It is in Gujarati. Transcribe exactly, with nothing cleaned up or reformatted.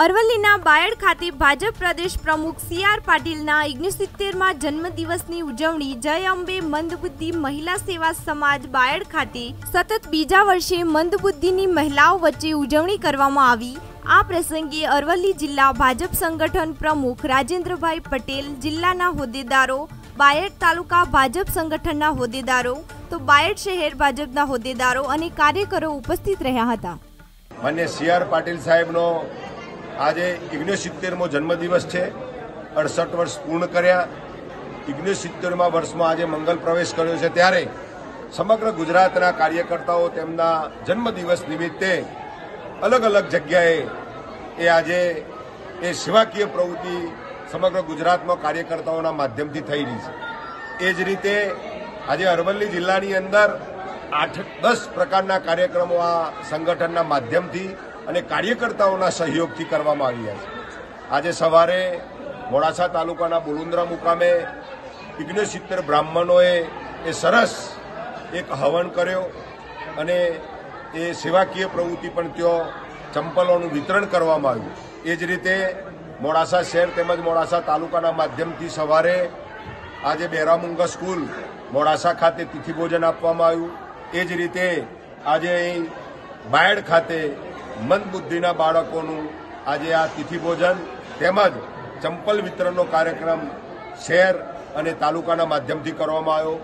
અરવલ્લીના બાયડ ખાતે ભાજપ પ્રદેશ પ્રમુખ સી આર પાટીલના ઓગણસિત્તેરમાં જન્મદિવસની ઉજવણી જય અંબે મંદબુદ્ધિ મહિલા સેવા સમાજ બાયડ ખાતે સતત બીજા વર્ષે મંદબુદ્ધિની મહિલાઓ વચ્ચે ઉજવણી કરવામાં આવી। આ પ્રસંગે અરવલ્લી જિલ્લા ભાજપ સંગઠન પ્રમુખ રાજેન્દ્રભાઈ પટેલ, જિલ્લાના હોદ્દેદારો, બાયડ તાલુકા ભાજપ સંગઠનના હોદ્દેદારો તો બાયડ શહેર ભાજપના હોદ્દેદારો અને કાર્યકરો ઉપસ્થિત રહ્યા હતા। માન્ય સી આર પાટીલ સાહેબનો આજે ઓગણસિત્તેરમો જન્મદિવસ છે। અડસઠ વર્ષ પૂર્ણ કર્યા। ઓગણસિત્તેરમાં વર્ષમાં આજે મંગલ પ્રવેશ કર્યો છે, ત્યારે સમગ્ર ગુજરાતના કાર્યકર્તાઓ તેમના જન્મદિવસ નિમિત્તે અલગ અલગ જગ્યાએ એ આજે એ સેવાકીય પ્રવૃત્તિ સમગ્ર ગુજરાતમાં કાર્યકર્તાઓના માધ્યમથી થઈ રહી છે। એ જ રીતે આજે અરવલ્લી જિલ્લાની અંદર આઠ દસ પ્રકારના કાર્યક્રમો આ સંગઠનના માધ્યમથી અને કાર્યકર્તાઓના સહયોગથી કરવામાં આવી રહ્યા છે। આજે સવારે મોડાસા તાલુકાના બોલુન્દ્રા મુકામે ઓગણસિત્તેર બ્રાહ્મણોએ એ સરસ એક હવન કર્યો અને એ સેવાકીય પ્રવૃત્તિ પણ ત્યાં ચંપલોનું વિતરણ કરવામાં આવ્યું। એ જ રીતે મોડાસા શહેર તેમજ મોડાસા તાલુકાના માધ્યમથી સવારે આજે બેરામુંગા સ્કૂલ મોડાસા ખાતે તિથિ ભોજન આપવામાં આવ્યું। એ જ રીતે આજે અહીં બાયડ ખાતે મંદબુદ્ધિના બાળકોનું આજે આ તિથિ ભોજન તેમજ ચંપલ વિતરણનો કાર્યક્રમ શહેર અને તાલુકાના માધ્યમથી કરવામાં આવ્યો।